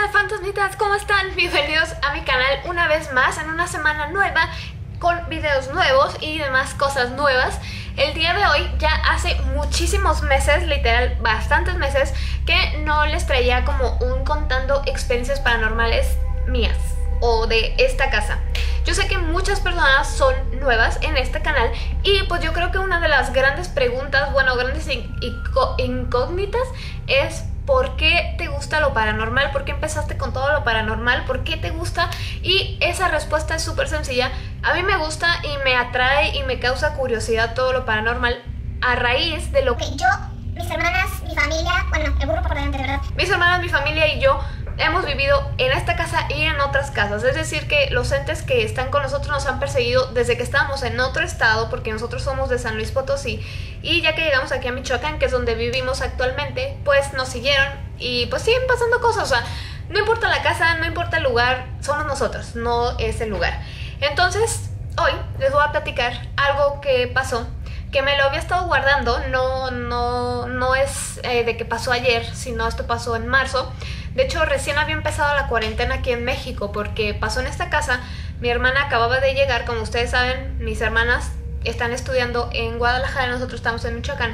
Hola fantasmitas, ¿cómo están? Bienvenidos a mi canal una vez más en una semana nueva con videos nuevos y demás cosas nuevas. El día de hoy ya hace muchísimos meses, literal bastantes meses, que no les traía como un contando experiencias paranormales mías o de esta casa. Yo sé que muchas personas son nuevas en este canal y pues yo creo que una de las grandes preguntas, bueno, grandes incógnitas es ¿por qué te gusta lo paranormal? ¿Por qué empezaste con todo lo paranormal? ¿Por qué te gusta? Y esa respuesta es súper sencilla. A mí me gusta y me atrae y me causa curiosidad todo lo paranormal a raíz de lo que yo, mis hermanas, mi familia, bueno, el burro por delante, de verdad. mis hermanas, mi familia y yo hemos vivido en esta casa y en otras casas. Es decir que los entes que están con nosotros nos han perseguido desde que estábamos en otro estado, porque nosotros somos de San Luis Potosí, y ya que llegamos aquí a Michoacán, que es donde vivimos actualmente, pues nos siguieron y pues siguen pasando cosas. O sea, no importa la casa, no importa el lugar, somos nosotros, no es el lugar. Entonces hoy les voy a platicar algo que pasó, que me lo había estado guardando. No es de que pasó ayer, sino esto pasó en marzo. De hecho, recién había empezado la cuarentena aquí en México, porque pasó en esta casa. Mi hermana acababa de llegar, como ustedes saben, mis hermanas están estudiando en Guadalajara, nosotros estamos en Michoacán,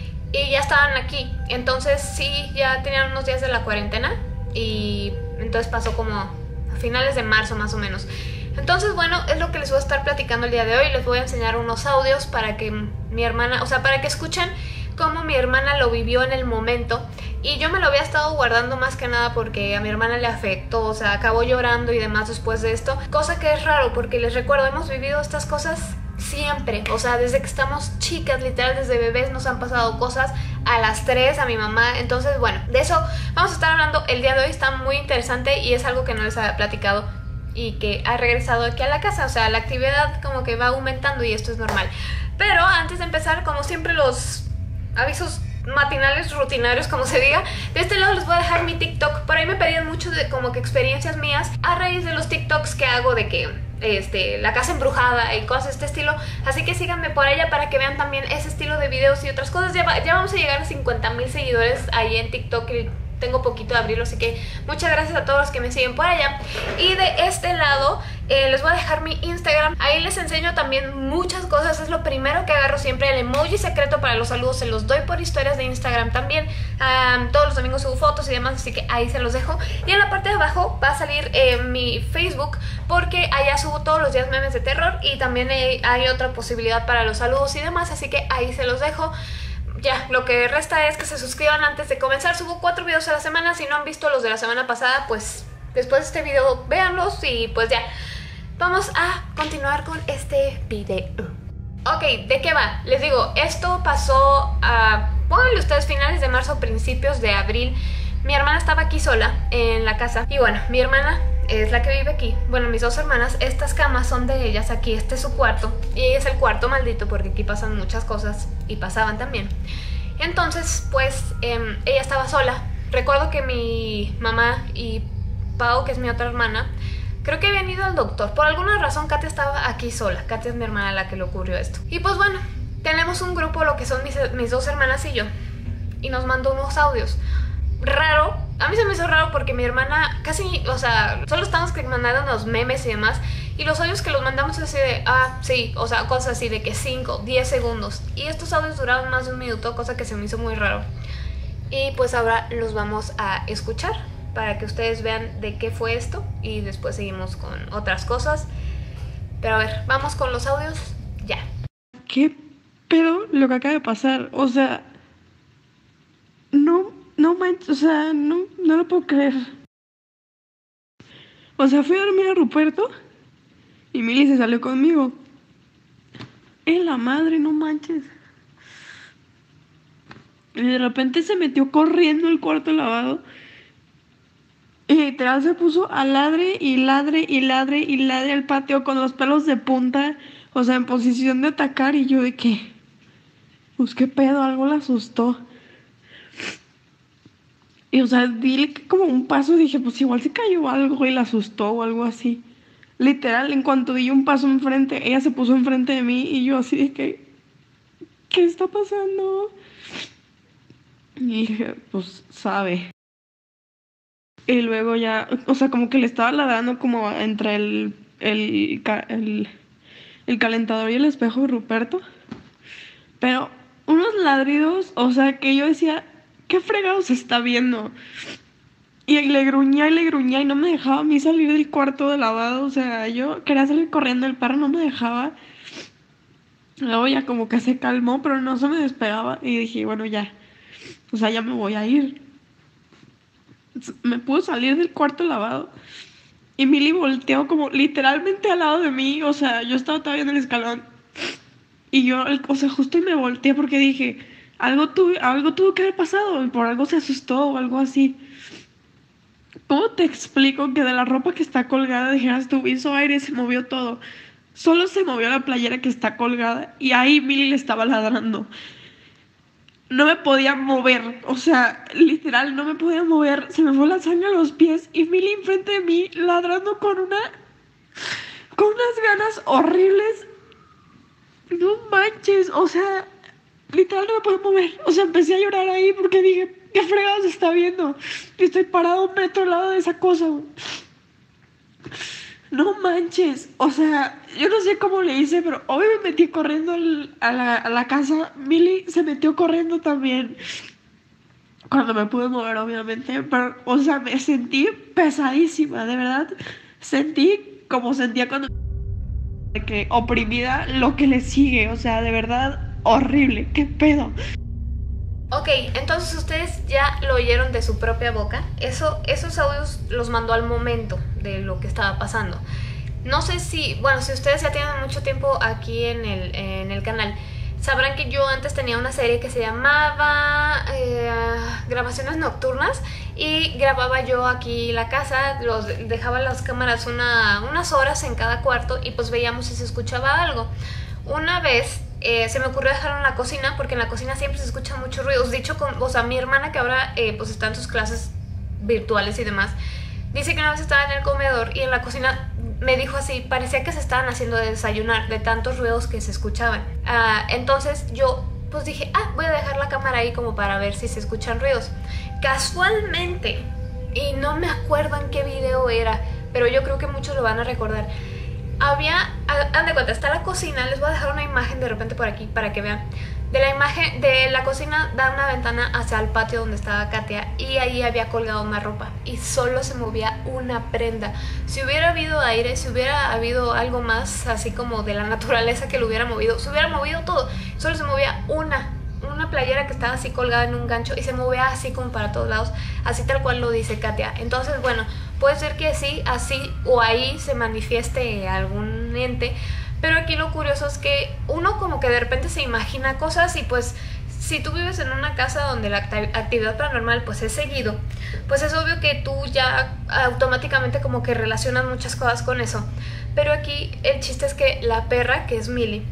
y ya estaban aquí. Entonces sí, ya tenían unos días de la cuarentena, y entonces pasó como a finales de marzo más o menos. Entonces bueno, es lo que les voy a estar platicando el día de hoy. Les voy a enseñar unos audios para que mi hermana, o sea, para que escuchen cómo mi hermana lo vivió en el momento. Y yo me lo había estado guardando más que nada porque a mi hermana le afectó, o sea, acabó llorando y demás después de esto. Cosa que es raro porque les recuerdo, hemos vivido estas cosas siempre, o sea, desde que estamos chicas, literal desde bebés nos han pasado cosas. A las 3 a mi mamá. Entonces bueno, de eso vamos a estar hablando el día de hoy. Está muy interesante y es algo que no les había platicado y que ha regresado aquí a la casa. O sea, la actividad como que va aumentando y esto es normal. Pero antes de empezar, como siempre, los avisos matinales, rutinarios, como se diga. De este lado les voy a dejar mi TikTok. Por ahí me pedían mucho de como que experiencias mías a raíz de los TikToks que hago de que la casa embrujada y cosas de este estilo. Así que síganme por allá para que vean también ese estilo de videos y otras cosas. Ya vamos a llegar a 50,000 seguidores ahí en TikTok y tengo poquito de abrirlo, así que muchas gracias a todos los que me siguen por allá. Y de este lado les voy a dejar mi Instagram. Ahí les enseño también muchas cosas. Es lo primero que agarro siempre. El emoji secreto para los saludos se los doy por historias de Instagram también. Todos los domingos subo fotos y demás, así que ahí se los dejo. Y en la parte de abajo va a salir mi Facebook, porque allá subo todos los días memes de terror. Y también hay otra posibilidad para los saludos y demás, así que ahí se los dejo. Ya, lo que resta es que se suscriban antes de comenzar. Subo 4 videos a la semana. Si no han visto los de la semana pasada, pues después de este video véanlos. Y pues ya, vamos a continuar con este video. Ok, ¿de qué va? Les digo, esto pasó pónganle ustedes finales de marzo, principios de abril. Mi hermana estaba aquí sola en la casa. Y bueno, mi hermana es la que vive aquí. Bueno, mis dos hermanas, estas camas son de ellas. Aquí este es su cuarto y es el cuarto maldito porque aquí pasan muchas cosas y pasaban también. Entonces pues ella estaba sola. Recuerdo que mi mamá y Pau, que es mi otra hermana, creo que habían ido al doctor. Por alguna razón Katia estaba aquí sola. Katia es mi hermana a la que le ocurrió esto. Y pues bueno, tenemos un grupo, lo que son mis dos hermanas y yo, y nos mandó unos audios. Raro, a mí se me hizo raro porque mi hermana casi, o sea, solo estamos mandando unos memes y demás, y los audios que los mandamos así de, sí, o sea, cosas así de que 5, 10 segundos, y estos audios duraban más de un minuto, cosa que se me hizo muy raro. Y pues ahora los vamos a escuchar para que ustedes vean de qué fue esto y después seguimos con otras cosas. Pero a ver, vamos con los audios ya. ¿Qué pedo lo que acaba de pasar? O sea, no manches, o sea, no lo puedo creer. O sea, fui a dormir a Ruperto y Mili se salió conmigo. En la madre, no manches. Y de repente se metió corriendo al cuarto lavado. Y literal se puso a ladre y ladre y ladre y ladre al patio con los pelos de punta. O sea, en posición de atacar. Y yo de que, pues qué pedo, algo la asustó. Y o sea, di como un paso y dije, pues igual se cayó algo y la asustó o algo así. Literal, en cuanto di un paso enfrente, ella se puso enfrente de mí y yo así de que, ¿qué está pasando? Y dije, pues sabe. Y luego ya, o sea, como que le estaba ladrando como entre el calentador y el espejo de Ruperto. Pero unos ladridos, o sea, que yo decía, ¿qué fregados está viendo? Y le gruñía y no me dejaba a mí salir del cuarto de lavado. O sea, yo quería salir corriendo, el perro no me dejaba. Luego ya como que se calmó, pero no se me despegaba. Y dije, bueno, ya, o sea, ya me voy a ir. Me pude salir del cuarto de lavado. Y Milly volteó como literalmente al lado de mí. O sea, yo estaba todavía en el escalón. Y yo, o sea, justo y me volteé porque dije, algo tuvo que haber pasado. Y por algo se asustó o algo así. ¿Cómo te explico que de la ropa que está colgada, dijeras tú, hizo aire, se movió todo? Solo se movió la playera que está colgada y ahí Milly le estaba ladrando. No me podía mover, o sea, literal, no me podía mover. Se me fue la sangre a los pies y Milly enfrente de mí ladrando con unas ganas horribles. No manches, o sea, literal no me podía mover. O sea, empecé a llorar ahí porque dije, ¿qué fregados está viendo? Y estoy parado 1 metro al lado de esa cosa, güey. No manches, o sea, yo no sé cómo le hice, pero hoy me metí corriendo a la casa. Milly se metió corriendo también. Cuando me pude mover, obviamente, pero, o sea, me sentí pesadísima, de verdad. Sentí como sentía cuando de que oprimida lo que le sigue, o sea, de verdad horrible, qué pedo. Ok, entonces ustedes ya lo oyeron de su propia boca. Esos audios los mandó al momento de lo que estaba pasando. No sé si, bueno, si ustedes ya tienen mucho tiempo aquí en el canal, sabrán que yo antes tenía una serie que se llamaba Grabaciones Nocturnas y grababa yo aquí la casa, dejaba las cámaras unas horas en cada cuarto y pues veíamos si se escuchaba algo. Una vez se me ocurrió dejarlo en la cocina porque en la cocina siempre se escuchan muchos ruidos. Dicho o sea, mi hermana que ahora pues está en sus clases virtuales y demás, dice que una vez estaba en el comedor y en la cocina me dijo así, parecía que se estaban haciendo de desayunar de tantos ruidos que se escuchaban. Entonces yo pues dije, voy a dejar la cámara ahí como para ver si se escuchan ruidos. Casualmente, y no me acuerdo en qué video era, pero yo creo que muchos lo van a recordar, haz de cuenta, está la cocina, les voy a dejar una imagen de repente por aquí para que vean. De la imagen de la cocina da una ventana hacia el patio donde estaba Katia y ahí había colgado una ropa y solo se movía una prenda. Si hubiera habido aire, si hubiera habido algo más así como de la naturaleza que lo hubiera movido, se hubiera movido todo. Solo se movía una playera que estaba así colgada en un gancho y se movía así como para todos lados, así tal cual lo dice Katia. Entonces, bueno, puede ser que sí, así o ahí se manifieste algún ente, pero aquí lo curioso es que uno como que de repente se imagina cosas y pues si tú vives en una casa donde la actividad paranormal pues es seguido, pues es obvio que tú ya automáticamente como que relacionas muchas cosas con eso. Pero aquí el chiste es que la perra, que es Milly,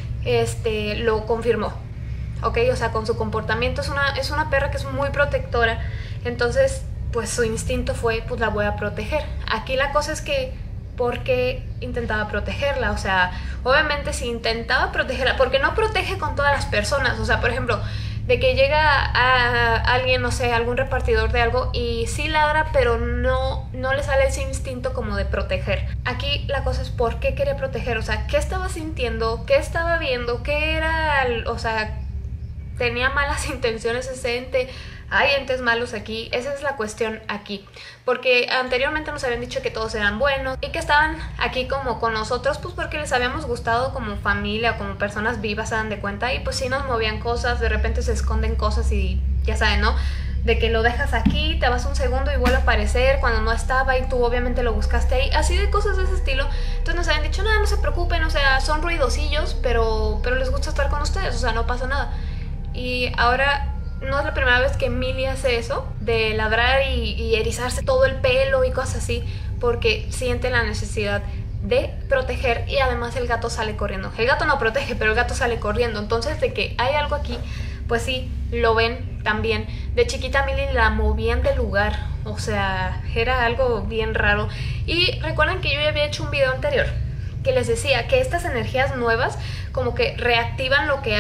lo confirmó. Ok, o sea, con su comportamiento es una perra que es muy protectora. Entonces, pues su instinto fue, pues la voy a proteger. Aquí la cosa es que, ¿por qué intentaba protegerla? O sea, obviamente si intentaba protegerla, porque no protege con todas las personas. O sea, por ejemplo, de que llega a alguien, no sé, algún repartidor de algo y sí ladra, pero no le sale ese instinto como de proteger. Aquí la cosa es por qué quería proteger, o sea, qué estaba sintiendo, qué estaba viendo, qué era, o sea, tenía malas intenciones ese ente. Hay entes malos aquí, esa es la cuestión aquí, porque anteriormente nos habían dicho que todos eran buenos y que estaban aquí como con nosotros pues porque les habíamos gustado como familia o como personas vivas, se dan de cuenta, y pues sí nos movían cosas, de repente se esconden cosas y ya saben, ¿no? De que lo dejas aquí, te vas un segundo y vuelve a aparecer cuando no estaba y tú obviamente lo buscaste ahí, así de cosas de ese estilo. Entonces nos habían dicho, nada, no se preocupen, o sea, son ruidosillos, pero les gusta estar con ustedes, o sea, no pasa nada. Y ahora no es la primera vez que Milly hace eso, de ladrar y erizarse todo el pelo y cosas así, porque siente la necesidad de proteger y además el gato sale corriendo. El gato no protege, pero el gato sale corriendo. Entonces de que hay algo aquí, pues sí, lo ven también. De chiquita Milly la movían de lugar, o sea, era algo bien raro. Y recuerden que yo ya había hecho un video anterior que les decía que estas energías nuevas como que reactivan lo que hay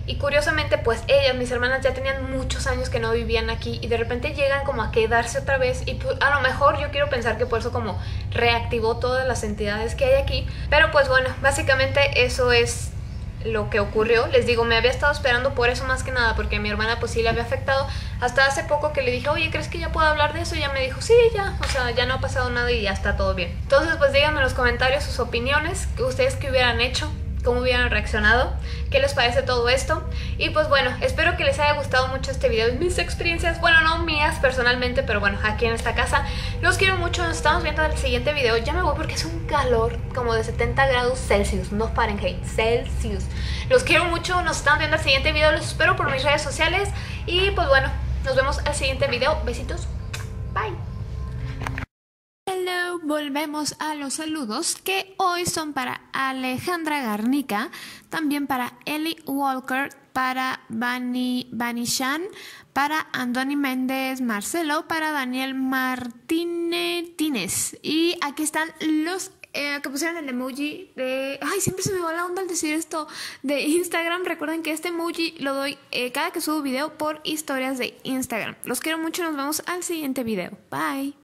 Y curiosamente pues ellas, mis hermanas, ya tenían muchos años que no vivían aquí y de repente llegan como a quedarse otra vez y pues, a lo mejor yo quiero pensar que por eso como reactivó todas las entidades que hay aquí. Pero pues bueno, básicamente eso es lo que ocurrió. Les digo, me había estado esperando por eso más que nada, porque a mi hermana pues sí le había afectado. Hasta hace poco que le dije, oye, ¿crees que ya puedo hablar de eso? Y ella me dijo, sí, ya, o sea, ya no ha pasado nada y ya está todo bien. Entonces pues díganme en los comentarios sus opiniones, ustedes qué hubieran hecho, cómo hubieran reaccionado, qué les parece todo esto. Y pues bueno, espero que les haya gustado mucho este video, mis experiencias, bueno, no mías personalmente, pero bueno, aquí en esta casa. Los quiero mucho, nos estamos viendo en el siguiente video. Ya me voy porque es un calor como de 70 grados Celsius, no Fahrenheit, Celsius. Los quiero mucho, nos estamos viendo en el siguiente video, los espero por mis redes sociales. Y pues bueno, nos vemos al siguiente video, besitos, bye. Hello, volvemos a los saludos que hoy son para Alejandra Garnica, también para Ellie Walker, para Bani Shan, para Andoni Méndez Marcelo, para Daniel Martínez. Y aquí están los que pusieron el emoji de... Ay, siempre se me va la onda al decir esto de Instagram. Recuerden que este emoji lo doy cada que subo video por historias de Instagram. Los quiero mucho, nos vemos al siguiente video. Bye.